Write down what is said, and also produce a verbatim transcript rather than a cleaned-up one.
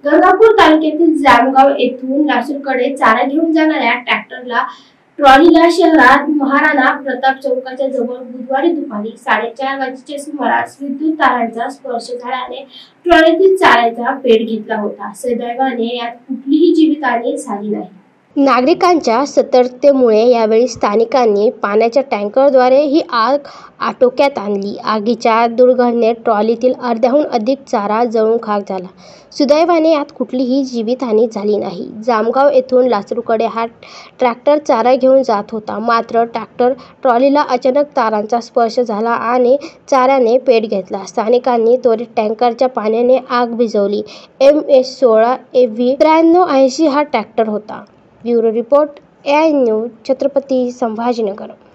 गंगापूर तालुक्यातील जामगाव येथून लासूरकडे चारा घेऊन जाणाऱ्या ट्रॅक्टरला ट्रॉलीला शहरात महाराणा प्रताप चौकाच्या जवळ बुधवारी दुपारी साडेचार वाजेच्या सुमारास विद्युत तारांचा स्पर्श झाल्याने ट्रॉलीतील चाऱ्याचा पेट घेतला होता। सुदैवाने यात कुठलीही जीवितहानी झाली नाही। नागरिकांच्या सतर्कतेमुळे यावेळी स्थानिकांनी पाण्याच्या टँकरद्वारे ही आग आटोक्यात आणली। आगीच्या दुर्घटनेत ट्रॉलीतील अर्ध्याहून अधिक चारा जळून खाक झाला। सुदैवाने यात कुठलीही जीवितहानी झाली नाही। जामगाव येथून लासूरकडे हा ट्रॅक्टर चारा घेऊन जात होता, मात्र ट्रॅक्टर ट्रॉलीला अचानक तारांचा स्पर्श झाला आणि चाऱ्याने पेट घेतला। स्थानिकांनी त्वरित टँकरच्या पाण्याने आग विझवली। एम एस सोळा ए व्ही त्र्याण्णव ऐंशी हा ट्रॅक्टर होता। Bureau report, A I news, Chhatrapati Sambhajinagar.